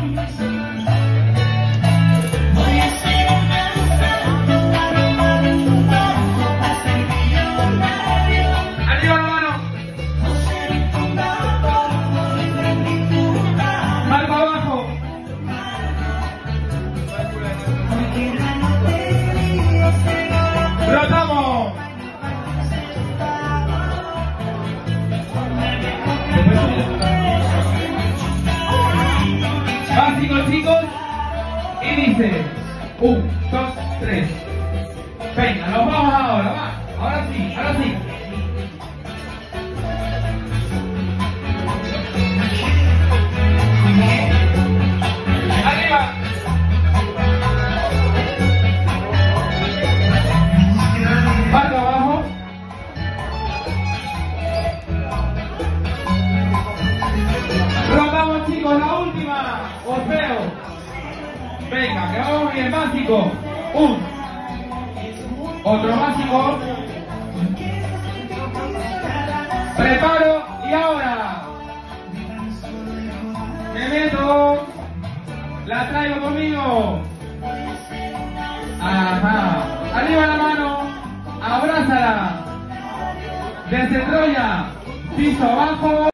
Arriba la mano. Marco abajo. Rotamos. Básico, chicos. Y dice 1, 2, 3. Venga, nos vamos ahora, va. Ahora sí, ahora sí. Arriba. Marco abajo. Rotamos, chicos, la última. Os veo. Venga, que vamos bien, básico. Otro básico. Preparo y ahora. Me meto. La traigo conmigo. Ajá. Arriba la mano. Abrázala. Desde Troya. Piso abajo.